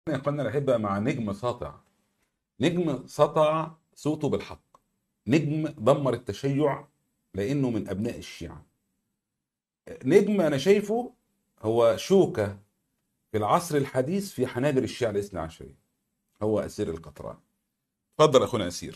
يا اخوانا الأحبة مع نجم ساطع. نجم سطع صوته بالحق. نجم دمر التشيع لأنه من أبناء الشيعة. نجم أنا شايفه هو شوكة في العصر الحديث في حناجر الشيعة الاثنى عشرية. هو أسير القطران. اتفضل أخونا أسير.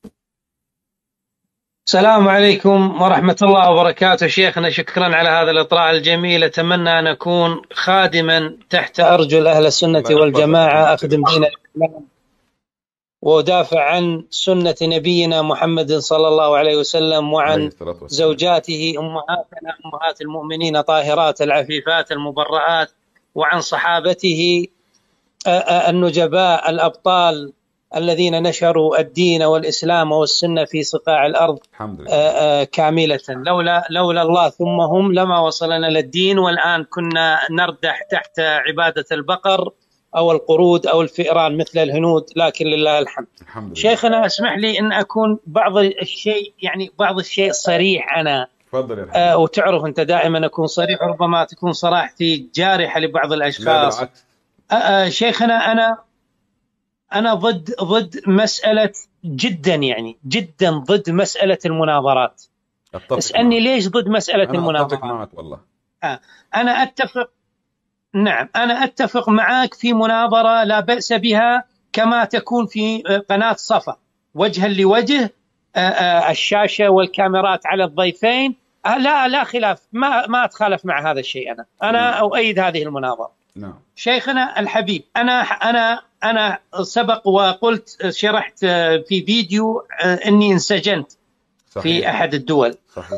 السلام عليكم ورحمة الله وبركاته. شيخنا شكرا على هذا الإطراء الجميل. أتمنى أن أكون خادما تحت أرجل أهل السنة الله يحفظك والجماعة، أخونا أخدم الكريم. دين الإسلام وأدافع عن سنة نبينا محمد صلى الله عليه وسلم عليه وعن الصلاة والسلام. زوجاته أمهاتنا أمهات المؤمنين طاهرات العفيفات المبرآت، وعن صحابته النجباء الأبطال الذين نشروا الدين والإسلام والسنة في صقاع الأرض الحمد لله. كاملة. لولا الله ثم هم لما وصلنا للدين، والآن كنا نردح تحت عبادة البقر أو القرود أو الفئران مثل الهنود، لكن لله الحمد. الحمد لله. شيخنا اسمح لي أن أكون بعض الشيء صريح أنا. اتفضل يا حبيبي. وتعرف أنت دائما أكون صريح، ربما تكون صراحتي جارحة لبعض لا الأشخاص. بالعكس. شيخنا أنا ضد مسألة جدا، يعني جدا ضد مسألة المناظرات. أتفق معك. اسألني ليش ضد مسألة أنا أتفق المناظرات؟ معك والله. أنا أتفق، نعم أنا أتفق معك في مناظرة لا بأس بها، كما تكون في قناة صفا وجها لوجه، الشاشة والكاميرات على الضيفين. لا خلاف، ما أتخالف مع هذا الشيء. أنا أؤيد هذه المناظرة. نعم. شيخنا الحبيب، أنا سبق وقلت، شرحت في فيديو أني انسجنت صحيح. في أحد الدول. صحيح.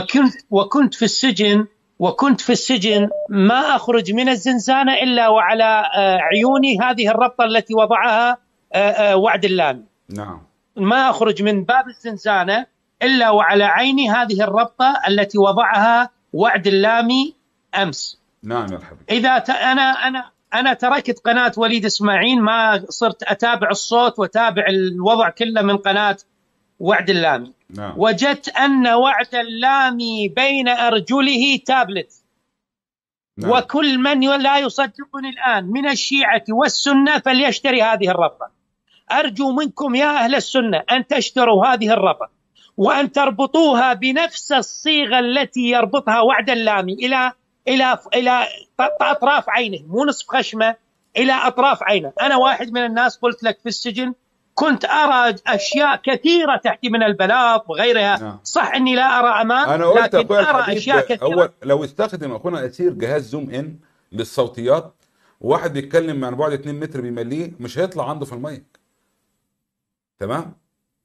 وكنت في السجن ما أخرج من الزنزانة إلا وعلى عيوني هذه الربطة التي وضعها وعد اللامي. نعم. ما أخرج من باب الزنزانة إلا وعلى عيني هذه الربطة التي وضعها وعد اللامي أمس. نعم يا حبيبي. إذا أنا تركت قناة وليد إسماعيل، ما صرت أتابع الصوت وأتابع الوضع كله من قناة وعد اللامي. نعم. وجدت أن وعد اللامي بين أرجله تابلت. نعم. وكل من لا يصدقني الآن من الشيعة والسنة فليشتري هذه الربطة. أرجو منكم يا أهل السنة أن تشتروا هذه الربطة وأن تربطوها بنفس الصيغة التي يربطها وعد اللامي إلى أطراف عينه، مو نصف خشمه، إلى أطراف عينه. أنا واحد من الناس قلت لك في السجن كنت أرى أشياء كثيرة تحتي من البلاط وغيرها. نعم. صح أني لا أرى أمام، أنا قلت لكن أخويا أرى الحبيب، أشياء كثيرة. أول لو استخدم أخونا أسير جهاز زوم إن للصوتيات، وواحد بيتكلم عن بعد 2 متر بيمليه، مش هيطلع عنده في المايك. تمام؟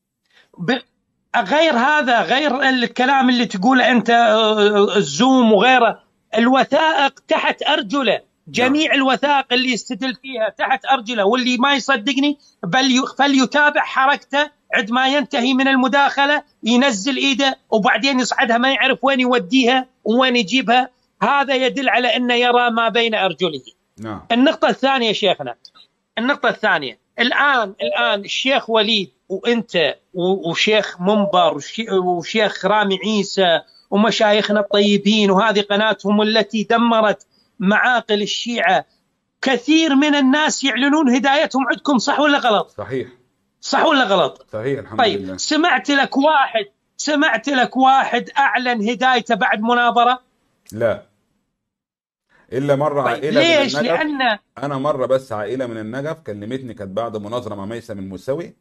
غير هذا، غير الكلام اللي تقوله أنت، الزوم وغيره، الوثائق تحت أرجله. جميع الوثائق اللي يستدل فيها تحت أرجله، واللي ما يصدقني فليتابع حركته عندما ينتهي من المداخلة، ينزل إيده وبعدين يصعدها، ما يعرف وين يوديها وين يجيبها. هذا يدل على أنه يرى ما بين أرجله. نعم. النقطة الثانية شيخنا، النقطة الثانية، الآن الشيخ وليد وأنت وشيخ منبر وشيخ رامي عيسى ومشايخنا الطيبين، وهذه قناتهم التي دمرت معاقل الشيعة، كثير من الناس يعلنون هدايتهم عندكم. صح ولا غلط؟ صحيح. صح ولا غلط؟ صحيح. الحمد طيب لله. سمعت لك واحد أعلن هدايته بعد مناظرة؟ لا، إلا مرة. طيب عائلة من ليش؟ النجف. لأن أنا مرة بس عائلة من النجف كلمتني، كانت بعد مناظرة مع ميسم الموسوي،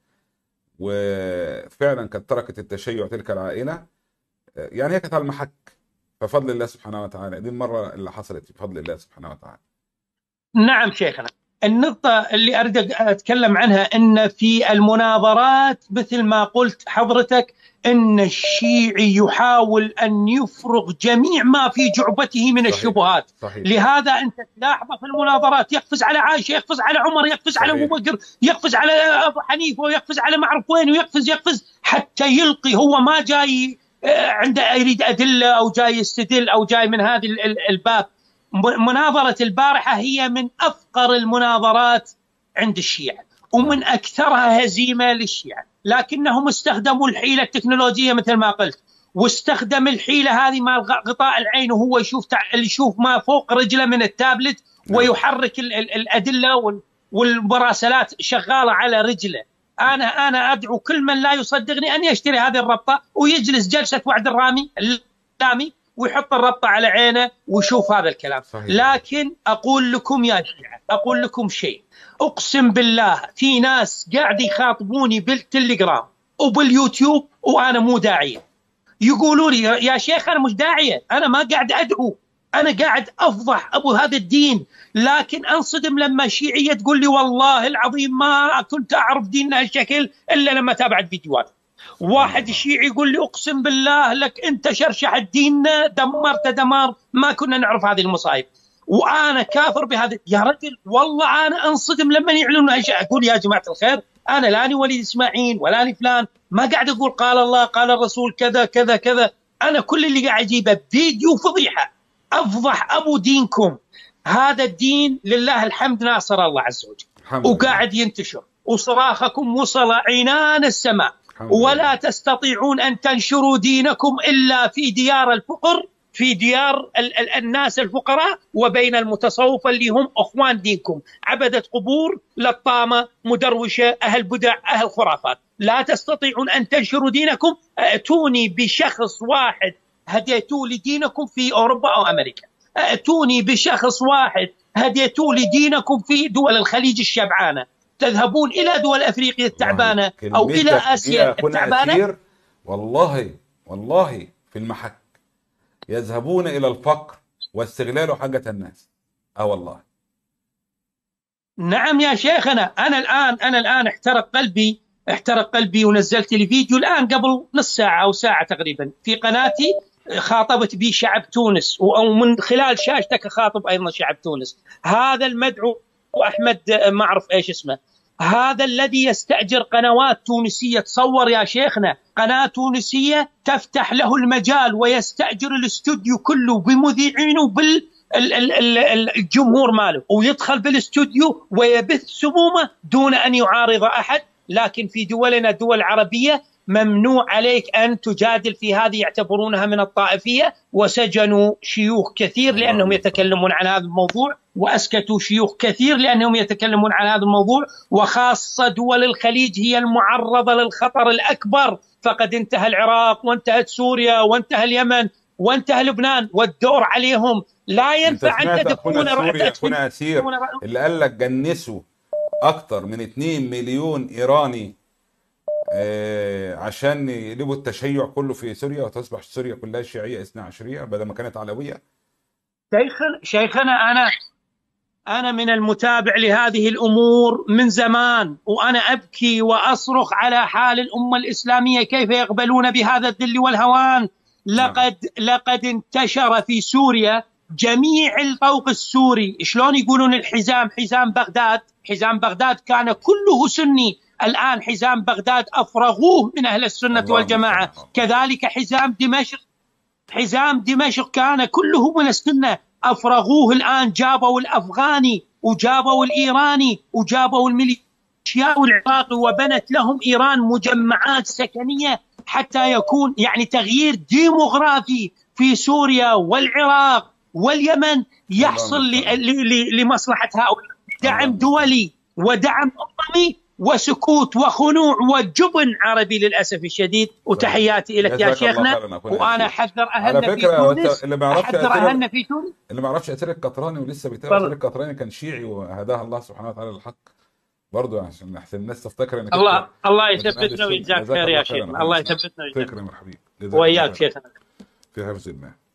وفعلا كانت تركت التشيع تلك العائلة. يعني هي كانت على المحك، ففضل الله سبحانه وتعالى. دي المرة اللي حصلت بفضل الله سبحانه وتعالى. نعم شيخنا، النقطة اللي أريد أتكلم عنها أن في المناظرات مثل ما قلت حضرتك، أن الشيعي يحاول أن يفرغ جميع ما في جعبته من صحيح. الشبهات. صحيح. لهذا أنت تلاحظه في المناظرات يقفز على عائشة، يقفز على عمر، يقفز على أبو بكر، يقفز على أبو حنيفة، ويقفز على معروف وين، ويقفز حتى يلقي. هو ما جاي عنده يريد أدلة أو جاي يستدل أو جاي من هذه الباب. مناظرة البارحة هي من أفقر المناظرات عند الشيعة ومن أكثرها هزيمة للشيعة، لكنهم استخدموا الحيلة التكنولوجية مثل ما قلت، واستخدم الحيلة هذه مع غطاء العين، وهو يشوف ما فوق رجله من التابلت ويحرك الأدلة والمراسلات شغاله على رجله. انا ادعو كل من لا يصدقني ان يشتري هذه الربطه ويجلس جلسه وعد اللامي ويحط الربطه على عينه ويشوف هذا الكلام. صحيح. لكن اقول لكم يا شيعه، اقول لكم شيء، اقسم بالله في ناس قاعد يخاطبوني بالتليجرام وباليوتيوب وانا مو داعيه، يقولوا لي يا شيخ انا مش داعيه، انا ما قاعد ادعو، انا قاعد افضح ابو هذا الدين، لكن انصدم لما شيعيه تقول لي والله العظيم ما كنت اعرف ديننا هالشكل الا لما تابعت فيديوهات. واحد شيعي يقول لي اقسم بالله لك انت شرشح ديننا، دمرت دمار ما كنا نعرف هذه المصايب، وانا كافر بهذا. يا رجل والله انا انصدم لما يعلنون هالشيء. اقول يا جماعه الخير انا لاني وليد اسماعيل ولا فلان، ما قاعد اقول قال الله قال الرسول كذا كذا كذا، انا كل اللي قاعد اجيبه فيديو فضيحه افضح ابو دينكم. هذا الدين لله الحمد ناصر الله عز وجل وقاعد ينتشر، وصراخكم وصل عنان السماء، ولا تستطيعون ان تنشروا دينكم الا في ديار الفقر، في ديار الناس الفقراء، وبين المتصوفة اللي هم اخوان دينكم، عبدة قبور، لطامة، مدروشة، اهل بدع، اهل خرافات. لا تستطيعون ان تنشروا دينكم، ائتوني بشخص واحد هديتوا لدينكم في اوروبا او امريكا، ائتوني بشخص واحد هديتوا لدينكم في دول الخليج الشبعانه، تذهبون الى دول افريقيا التعبانه او الى اسيا التعبانه. والله في المحك يذهبون الى الفقر واستغلال حاجه الناس. والله نعم يا شيخنا، انا الان احترق قلبي ونزلت لي فيديو الان قبل نص ساعه او ساعه تقريبا في قناتي، خاطبت به شعب تونس، او من خلال شاشتك خاطب ايضا شعب تونس. هذا المدعو احمد ما اعرف ايش اسمه، هذا الذي يستأجر قنوات تونسية. تصور يا شيخنا قناة تونسية تفتح له المجال ويستأجر الاستوديو كله بمذيعينه بالجمهور ماله، ويدخل بالاستوديو ويبث سمومه دون أن يعارض أحد. لكن في دولنا الدول العربية ممنوع عليك أن تجادل في هذه، يعتبرونها من الطائفية، وسجنوا شيوخ كثير لأنهم يتكلمون عن هذا الموضوع، وأسكتوا شيوخ كثير لأنهم يتكلمون عن هذا الموضوع. وخاصة دول الخليج هي المعرضة للخطر الأكبر، فقد انتهى العراق وانتهت سوريا وانتهى اليمن وانتهى لبنان، والدور عليهم. لا ينفع أن تدخلون أخونا أسير اللي قال لك جنسوا أكثر من 2 مليون إيراني عشان يقلبوا التشيع كله في سوريا وتصبح سوريا كلها شيعية 12 بدل ما كانت علوية. شيخنا أنا من المتابع لهذه الأمور من زمان، وأنا أبكي وأصرخ على حال الأمة الإسلامية كيف يقبلون بهذا الذل والهوان. لقد انتشر في سوريا جميع الطوق السوري، شلون يقولون الحزام، حزام بغداد كان كله سني، الآن حزام بغداد أفرغوه من أهل السنة والجماعة. كذلك حزام دمشق كان كله من السنة، أفرغوه الآن، جابوا الأفغاني وجابوا الإيراني وجابوا الميليشياء العراقي، وبنت لهم إيران مجمعات سكنية حتى يكون يعني تغيير ديموغرافي في سوريا والعراق واليمن يحصل لمصلحة هؤلاء. دعم دولي ودعم أممي وسكوت وخنوع وجبن عربي للأسف الشديد. وتحياتي لك يا شيخنا، وأنا أحذر أهلنا في تونس، اللي ما يعرفش أسير القطراني ولسه بيتابع أسير القطراني كان شيعي وهداه الله سبحانه وتعالى للحق برضه، عشان احسن الناس تفتكر انك الله يثبتنا ويجزاك خير يا شيخنا، الله يثبتنا ويجزاك. فكرة مرحبا وياك شيخنا في حفظ الله.